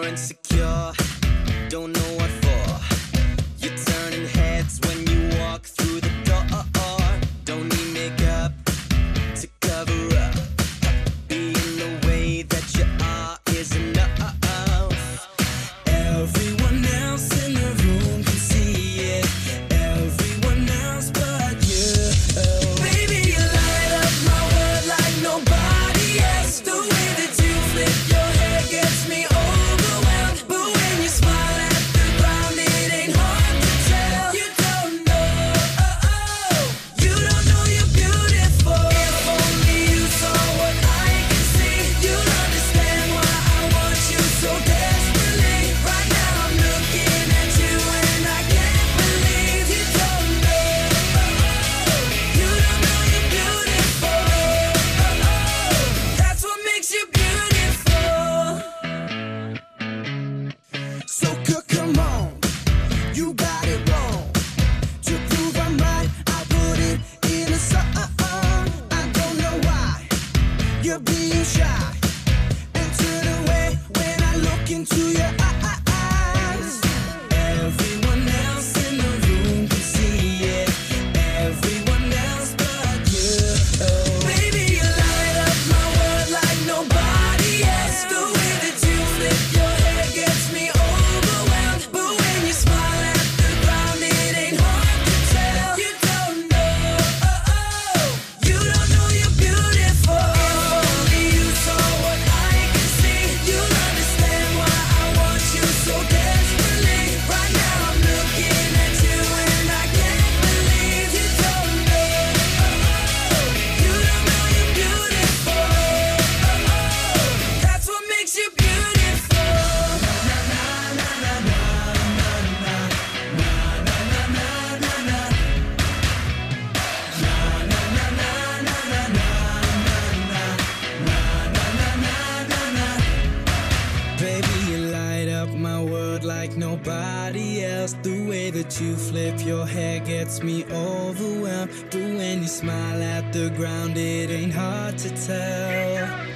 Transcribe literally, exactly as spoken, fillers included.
you're insecure, don't know what for. You're turning heads when you walk through the door. Don't need makeup to cover up. Being the way that you are is enough. Everyone else in the room can see it. Everyone else but you. Baby, you light up my world like nobody else. The way that you flip your hair gets me overwhelmed. But when you smile at the ground, it ain't hard to tell. You don't know, oh, oh. You don't know you're beautiful. If only you saw what I can see, you'll understand why I want you so desperately. Right now I'm looking at you and I can't believe you don't know, oh, oh. You don't know you're beautiful, oh, oh. That's what makes you beautiful. So c- come on, you got it wrong. To prove I'm right, I'll put it in a song. I don't know why you're being shy and turn away when I look into your eyes. Everyone else in the room can see it. Everyone else but you. Baby, you light up my world like nobody else. The way that you flip your hair gets me overwhelmed. But when you smile at the ground, it ain't hard to tell. You don't know, oh, oh. You don't know you're beautiful. If only you saw what I can see, you'll understand why I want you so desperately. Right now I'm looking at you and I can't believe you don't know, oh, oh. You don't know you're beautiful, oh, oh. That's what makes you beautiful. Baby, you light up my world like nobody else. The way that you flip your hair gets me overwhelmed. But when you smile at the ground, it ain't hard to tell.